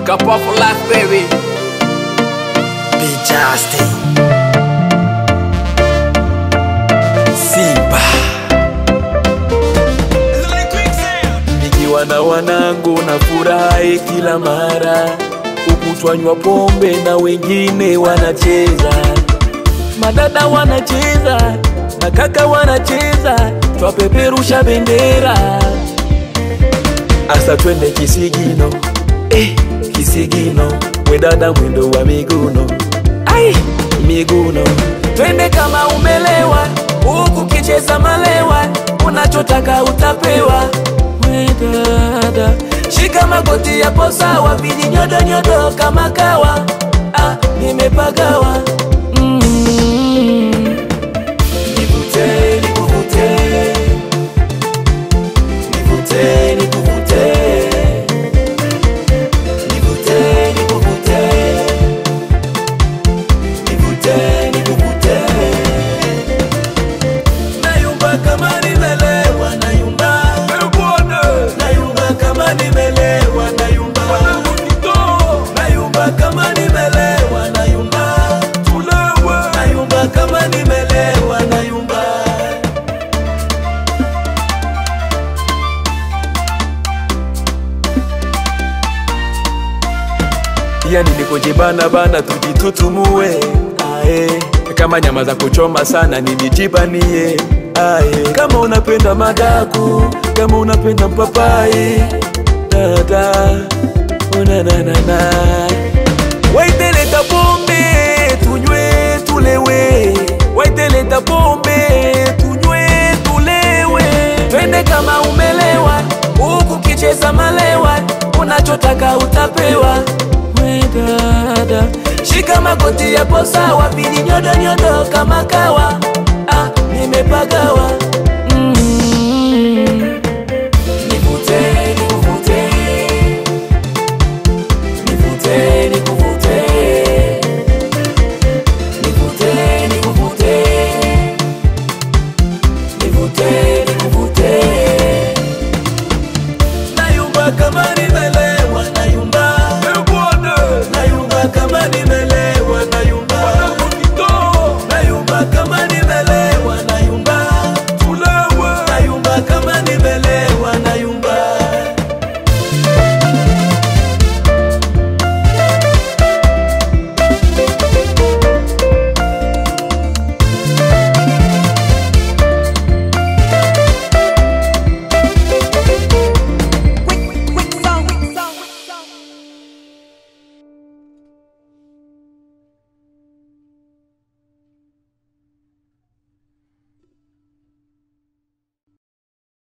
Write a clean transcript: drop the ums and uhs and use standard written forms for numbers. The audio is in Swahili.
Kappa for life, baby. Be Justin Simba. Nikiwa na wanangu na furahi kila mara, huku twanywa pombe na wengine wanacheza. Madada wanacheza, makaka wanacheza, twapeperusha bendera. Asa twende kisigino, kisigino, we dada mwendo wa miguno, ai miguno. Twende kama umelewa, huku kicheza malewa, unachotaka utapewa. We dada, shika magoti yapo sawa, viji nyodo nyodo kama kawa. Nimepagawa. Nivute, nikuvute, nivute, nikuvute, nivute, nikuvute, nivute, nikuvute. Nayumba kama nimelewa, nayumba. Nayumba kama nimelewa, nayumba. Nayumba kama nimelewa, nayumba. Nayumba kama nimelewa, nayumba. Yani niko jibana bana, tujitutumue. Kama nyama za kuchoma sana nijibanie. Kama unapenda madaku, kama unapenda mpapai, dada unanana. Waiteleta pombe tunywe tulewe, waiteleta pombe tunywe tulewe. Twende kama umelewa, huku kicheza malewa, unachotaka utapewa. We dada, shika magoti yapo sawa, viji nyodo nyodo kama kawa. Nimepagawa. Nivute, nikuvute, nivute, nikuvute, nivute, nikuvute, nivute, nikuvute. Nayumba kama